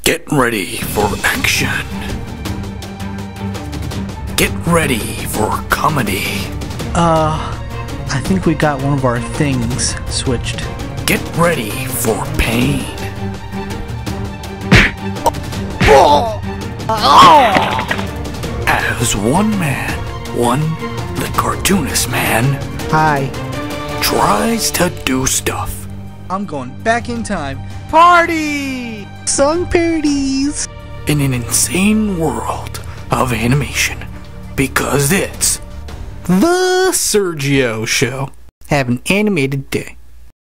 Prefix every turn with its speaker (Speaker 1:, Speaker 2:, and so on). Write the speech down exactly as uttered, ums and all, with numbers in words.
Speaker 1: Get ready for action. Get ready for comedy.
Speaker 2: Uh, I think we got one of our things switched.
Speaker 1: Get ready for pain. As one man, one, the cartoonist man,
Speaker 2: Hi.
Speaker 1: tries to do stuff.
Speaker 2: I'm going back in time. Party! Song parodies!
Speaker 1: In an insane world of animation. Because it's the Sergio Show.
Speaker 2: Have an animated day.